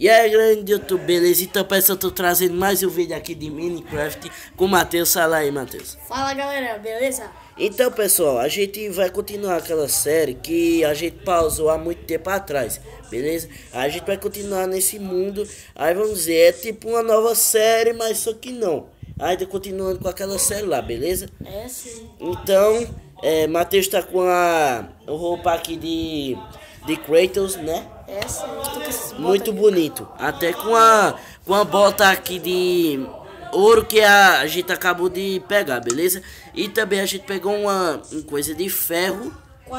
E aí, grande YouTube, beleza? Então, pessoal, eu tô trazendo mais um vídeo aqui de Minecraft com o Matheus. Fala aí, Matheus. Fala, galera, beleza? Então, pessoal, a gente vai continuar aquela série que a gente pausou há muito tempo atrás, beleza? A gente vai continuar nesse mundo. Aí, vamos dizer, é tipo uma nova série, mas só que não. Ainda continuando com aquela série lá, beleza? É sim. Então, Matheus tá com a roupa aqui de Kratos, né? É sim. Muito bonito. Até com a bota aqui de ouro que a gente acabou de pegar, beleza? E também a gente pegou uma coisa de ferro.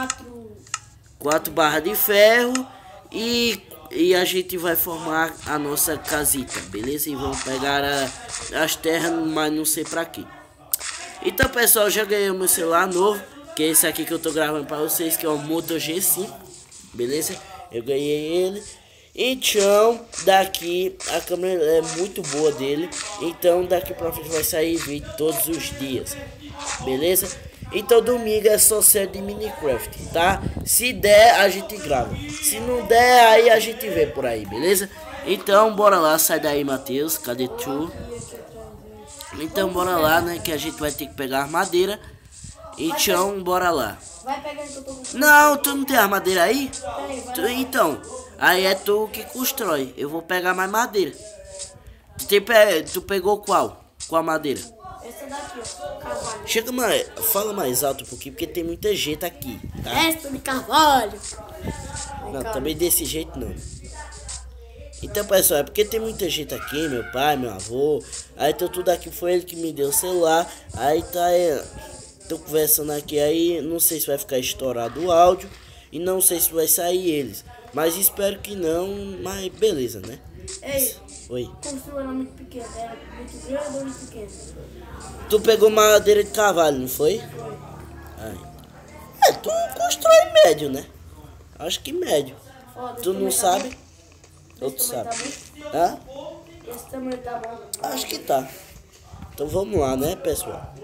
4 barras de ferro. E a gente vai formar a nossa casita, beleza? E vamos pegar as terras, mas não sei pra quê. Então, pessoal, já ganhei o meu celular novo, que é esse aqui que eu tô gravando pra vocês, que é o Moto G5, beleza? Eu ganhei ele. Então, daqui a câmera é muito boa dele. Então, daqui pra frente vai sair vídeo todos os dias, beleza? Então, domingo é só série de Minecraft, tá? Se der, a gente grava. Se não der, aí a gente vê por aí, beleza? Então, bora lá, sai daí, Matheus. Cadê tu? Então, bora lá, né? Que a gente vai ter que pegar armadeira. Então, bora lá. Vai pegando que eu tô com... Não, tu não tem armadeira aí? Tem, Então, aí é tu que constrói. Eu vou pegar mais madeira. Tu pegou qual? Qual madeira? Essa daqui, ó, carvalho. Chega mais, fala mais alto um pouquinho, porque tem muita gente aqui, tá? Essa de carvalho. Não, também desse jeito não. Então, pessoal, é porque tem muita gente aqui, meu pai, meu avô. Aí então tudo aqui foi ele que me deu o celular. Aí tá, tô conversando aqui aí, não sei se vai ficar estourado o áudio. E não sei se vai sair eles. Mas espero que não, mas beleza, né? Ei, Oi. construiu era muito pequeno, era muito grande ou muito pequeno? Tu pegou madeira de cavalo, não foi? Ai. Tu constrói médio, né? Acho que médio. Foda, Tu não sabe? Ou tu Esse sabe? tamanho tá Hã? bom? Esse tamanho tá bom. Acho que tá. Então vamos lá, né, pessoal?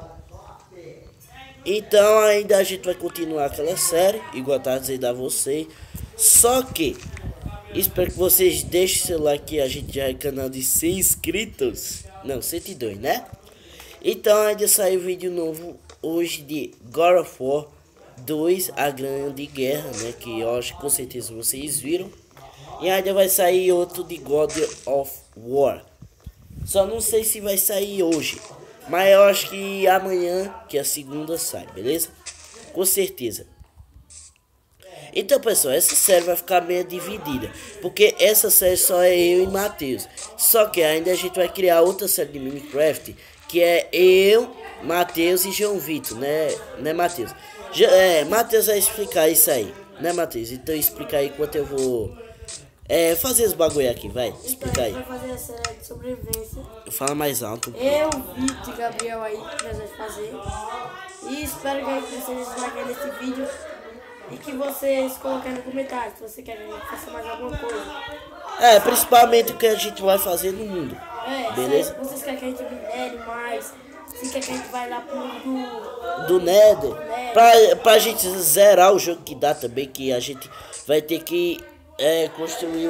Então ainda a gente vai continuar aquela série, igual eu tava dizendo a vocês. Só que espero que vocês deixem seu like, que a gente já é canal de 100 inscritos. Não, 102, né? Então ainda saiu vídeo novo hoje de God of War 2, a Grande Guerra, né? Que eu acho que com certeza vocês viram. E ainda vai sair outro de God of War. Só não sei se vai sair hoje, mas eu acho que amanhã, que é a segunda, sai, beleza? Com certeza. Então, pessoal, essa série vai ficar meio dividida, porque essa série só é eu e Matheus. Só que ainda a gente vai criar outra série de Minecraft, que é eu, Matheus e João Vitor, né, Matheus? Matheus vai explicar isso aí, né, Matheus? Então explica aí enquanto eu vou fazer os bagulho aqui, vai, explica aí. Vai fazer a série de sobrevivência. Fala mais alto. Eu, Vitor e Gabriel aí, que nós vamos fazer. E espero que vocês gostem desse vídeo. E que vocês coloquem no comentário se você quer que a gente faça mais alguma coisa. Principalmente o que a gente vai fazer no mundo. Beleza? Se vocês querem que a gente minere mais, se quer que a gente vai lá pro mundo Do Nether. Pra gente zerar o jogo que dá também, que a gente vai ter que construir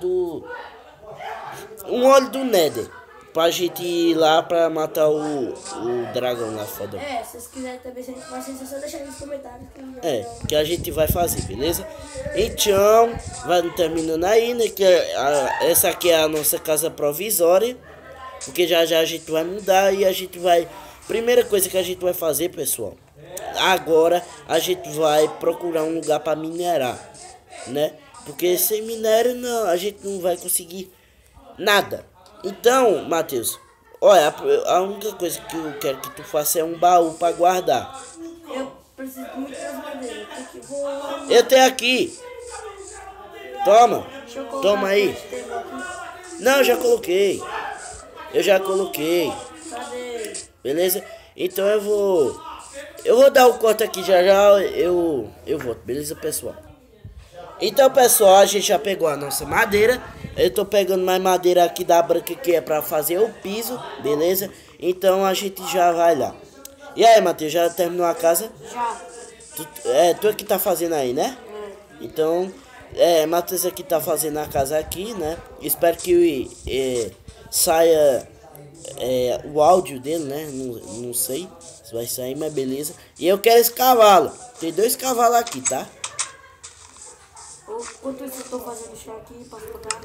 um olho do Nether. Pra gente ir lá pra matar o dragão lá foda. se vocês quiserem também, se a gente faz, é só deixar aí nos comentários. Que a gente vai fazer, beleza? Então, vai terminando aí, né? Que essa aqui é a nossa casa provisória. Porque já já a gente vai mudar e a gente vai... Primeira coisa que a gente vai fazer, pessoal. Agora a gente vai procurar um lugar pra minerar, né? Porque sem minério não, a gente não vai conseguir nada. Então, Matheus, olha, a única coisa que eu quero que tu faça é um baú pra guardar. Eu preciso de muitas madeiras. Eu tenho aqui. Toma. Deixa eu colocar Toma aí. aqui. Não, eu já coloquei. Eu já coloquei. Cadê? Beleza? Então eu vou dar o corte aqui já já. Eu volto, beleza, pessoal? Então, pessoal, a gente já pegou a nossa madeira. Eu tô pegando mais madeira aqui da branca, que é pra fazer o piso, beleza? Então a gente já vai lá. E aí, Matheus, já terminou a casa? Já. Tu é que tá fazendo aí, né? Então, Matheus aqui tá fazendo a casa aqui, né? Espero que saia o áudio dele, né? Não sei se vai sair, mas beleza. E eu quero esse cavalo. Tem 2 cavalos aqui, tá? Enquanto isso eu tô fazendo o chão aqui pra botar.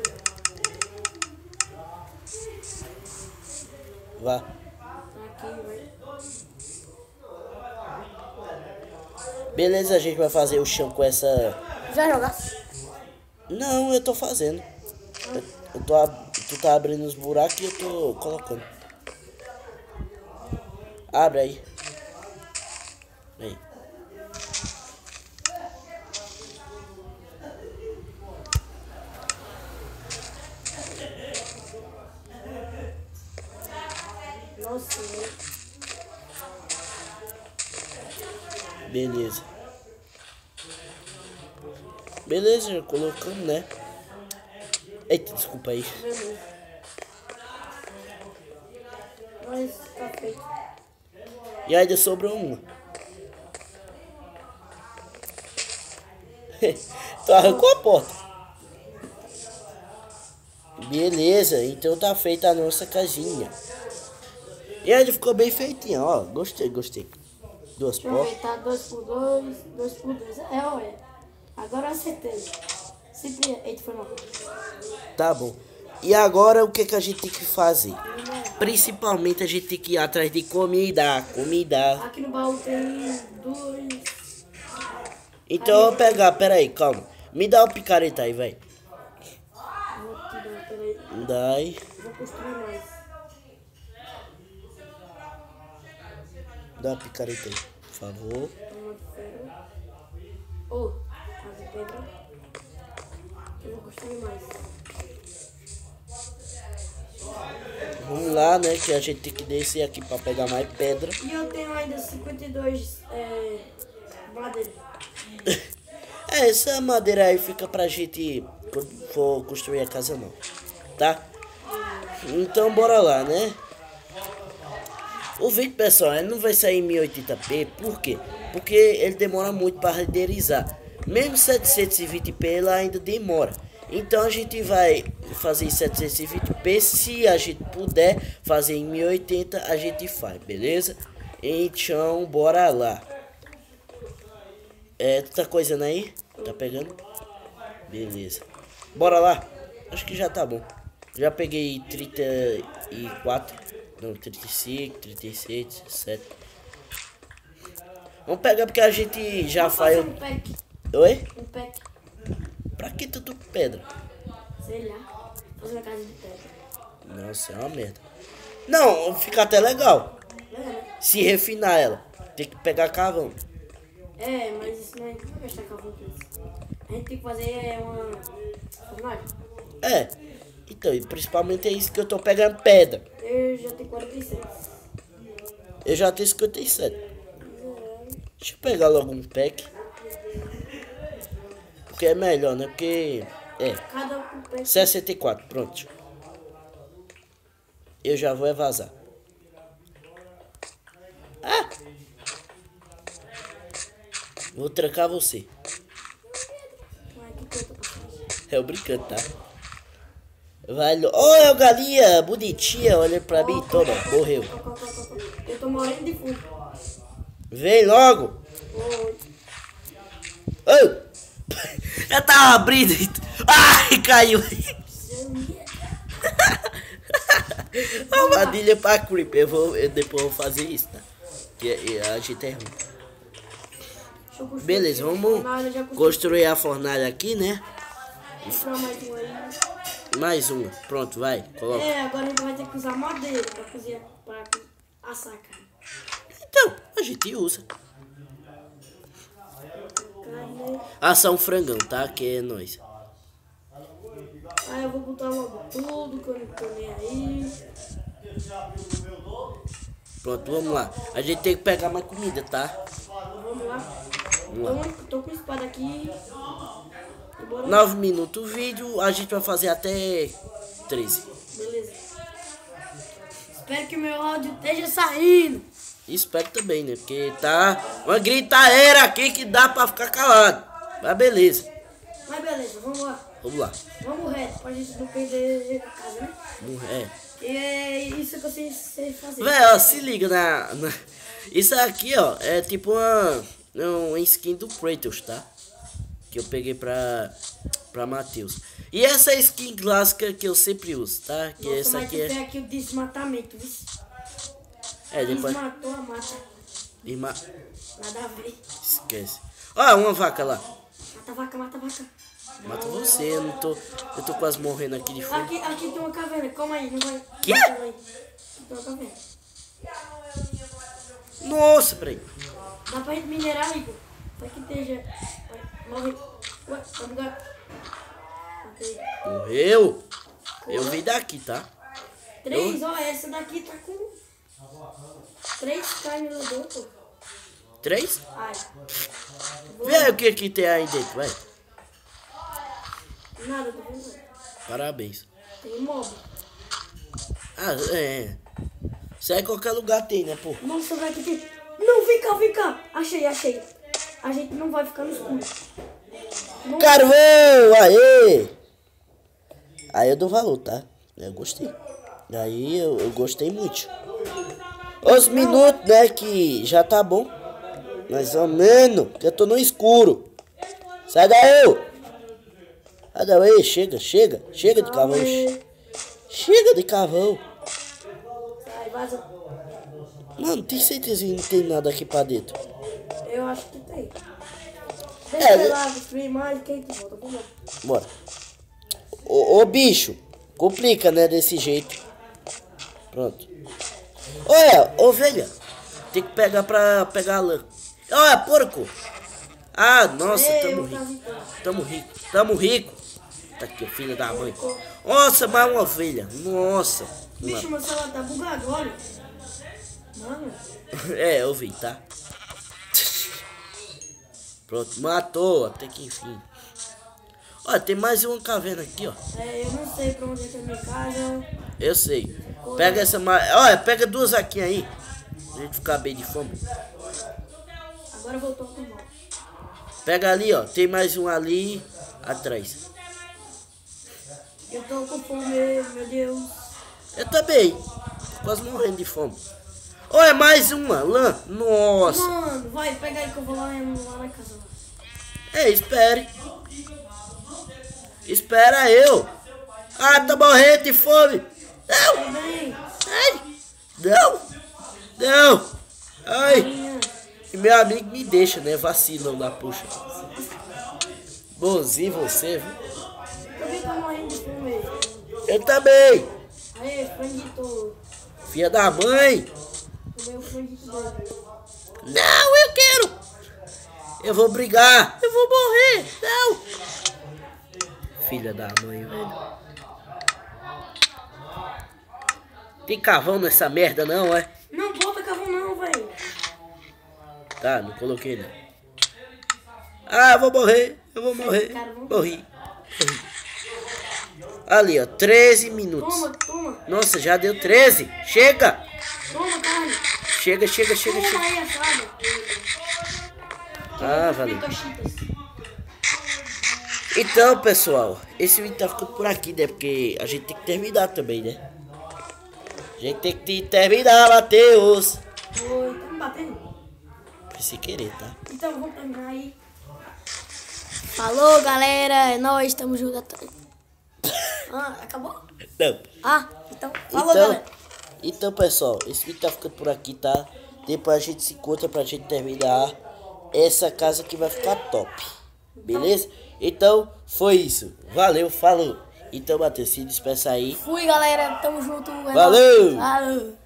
Vá. Aqui, vai. Beleza, a gente vai fazer o chão com essa... Já jogasse? Não, eu tô fazendo. Tu tá abrindo os buracos e eu tô colocando. Abre aí. Aí. Nossa, Beleza. Beleza, já colocamos, né? Eita, desculpa aí. beleza. Mas tá feito. E ainda sobrou uma. Tu arrancou a porta. Beleza, então tá feita a nossa casinha. E ainda ficou bem feitinha, ó. Gostei. 2 Deixa eu portas. ver, tá 2x2, 2x2. Olha. Agora eu acertei. Sempre. Eita, foi mal. Tá bom. E agora o que a gente tem que fazer? Principalmente a gente tem que ir atrás de comida. Aqui no baú tem 2. Então eu vou pegar, peraí, calma. Me dá o picareta aí, vai. Vou tirar, peraí. Dai. Vou construir mais. Dá a picareta aí, por favor. Uma de ferro. Oh, casa de pedra. Eu vou construir mais. Vamos lá, né? Que a gente tem que descer aqui pra pegar mais pedra. E eu tenho ainda 52 madeira. Essa madeira aí fica pra gente quando for construir a casa não. Tá? Então bora lá, né? O vídeo, pessoal, ele não vai sair em 1080p. Por quê? Porque ele demora muito para renderizar. Mesmo 720p ele ainda demora. Então a gente vai fazer em 720p. Se a gente puder fazer em 1080, a gente faz, beleza? Então bora lá. Tu tá coisando aí? Tá pegando? Beleza. Bora lá. Acho que já tá bom. Já peguei 34. Não, 35, 36, 17. Vamos pegar porque a gente já Vou faz. fazer um pack. Oi? Um pack. Pra que tudo pedra? Sei lá. Fazer uma casa de pedra. Nossa, é uma merda. Não, fica até legal. É, Se refinar ela. Tem que pegar carvão. mas isso não é. Não vai gastar carvão com isso. A gente tem que fazer uma fornalha. Então, e principalmente é isso que eu tô pegando pedra. Eu já tenho 46. Eu já tenho 57. Deixa eu pegar logo um pack. Porque é melhor, né? Porque... Cada um pack. 64, pronto. Eu já vou vazar. Vou trancar você. Ué, que coisa pra fazer. Eu brincando, tá? Vai, olha, galinha bonitinha, olha pra mim, toma, morreu. Eu tô morrendo de fome. Vem logo. Oi. Oh. Eu tava abrindo. Ai, caiu. Armadilha pra creeper. Eu depois vou fazer isso, tá? Que a gente é ruim. Beleza, vamos construir a fornalha aqui, né? Mais uma. Pronto, vai. Coloca. Agora a gente vai ter que usar madeira pra cozinhar, pra assar a carne. Então, a gente usa. Assar um frangão, tá? Que é nóis. Aí eu vou botar logo tudo que eu não tô nem aí. Pronto, vamos lá. A gente tem que pegar mais comida, tá? Vamos lá. Tô com espada aqui. 9 minutos o vídeo, a gente vai fazer até 13. Beleza. Espero que o meu áudio esteja saindo. Espero também, né? Porque tá uma gritaeira aqui que dá pra ficar calado. Mas beleza. Mas beleza, vamos lá. Vamos lá. Vamos reto, pra gente não perder a casa, né? É. E é isso que eu sei fazer. Véi, ó, se liga Isso aqui, ó, é tipo uma skin do Kratos, tá? Que eu peguei pra Matheus. E essa skin clássica que eu sempre uso, tá? Que Nossa, essa mas aqui tem aqui o desmatamento, viu? depois... Desmatou a mata. Nada a ver. Esquece. Ó, uma vaca lá. Mata a vaca, mata a vaca. Mata você, eu tô quase morrendo aqui de fome. Aqui tem uma caverna, calma aí, não vai. Quê? Aqui tem uma caverna. Nossa, peraí. Dá pra gente minerar, Igor? Vai que esteja. Morre. Ué, vai bugar. Matei. Morreu? Eu vim daqui, tá? 3, ó, essa daqui tá com 3 carnes no deu, pô. 3? Ai. Vê o que tem aí dentro, vai. Nada, tô vendo. Parabéns. Tem mob. Ah, é. Isso aí qualquer lugar tem, né, pô? Nossa, vai que tem. Não, vem cá, vem cá. Achei. A gente não vai ficar no escuro. Não. Carvão! Aê! Aí eu dou valor, tá? Eu gostei. Aí eu gostei muito. Os minutos, né, que já tá bom. Mais ou menos, que eu tô no escuro. Sai daí! Sai daí, chega de cavão. Chega de cavão. Sai, vaza. Mano, tem certeza que não tem nada aqui pra dentro? Eu acho que tem. Deixa eu lá destruir mais, quem te volta? Vamos lá. Bora. Ô bicho, complica, né, desse jeito. Pronto. Olha, ovelha. Tem que pegar pra pegar a lã. Olha, porco. Ah, nossa, tamo rico. Tá aqui, filho da mãe. Nossa, mais uma ovelha. Nossa. Bicho, meu celular tá bugado, olha. Mano. É, eu vi, tá? Pronto, matou, até que enfim. Olha, tem mais uma caverna aqui, ó. É, eu não sei pra onde é que é a minha casa. Eu sei. Pega essa mais. Olha, pega duas aqui aí. Pra gente ficar bem de fome. Agora voltou pro mal. Pega ali, ó. Tem mais um ali atrás. Eu tô com fome, meu Deus. Eu também. Quase morrendo de fome. Olha, mais uma lã. Nossa. Mano, vai, pega aí que eu vou lá na casa. É, espere. Espera eu. Ah, tô morrendo de fome. Não. Ai. Não. Ai. E meu amigo me deixa, né? Vacilão da puxa. Bonzinho você, viu? Eu vi que tô morrendo de fome. Eu também. Aê, franguito. Filha da mãe. O meu franguito dele. Não, eu quero. Eu vou brigar. Eu vou morrer. Não. Filha da mãe, velho. Tem cavão nessa merda não, é? Não bota cavão não, velho. Tá, não coloquei não. Ah, eu vou morrer. Morri. Ali, ó, 13 minutos. Toma. Nossa, já deu 13. Chega. Toma, carne. Chega. Toma aí, assada. Ah, valeu. Então, pessoal, esse vídeo tá ficando por aqui, né? Porque a gente tem que terminar também, né? A gente tem que terminar, Matheus. Oi, tá me batendo? Se querer, tá? Então, vamos terminar aí. Falou, galera. É nóis, tamo junto. Ah, acabou? Não. Ah, então, falou, galera. Então, pessoal, esse vídeo tá ficando por aqui, tá? Depois a gente se encontra pra gente terminar essa casa que vai ficar top. Beleza? Então, foi isso. Valeu, falou. Então, Matheus, se despeça aí. Fui, galera. Tamo junto. Valeu! Valeu!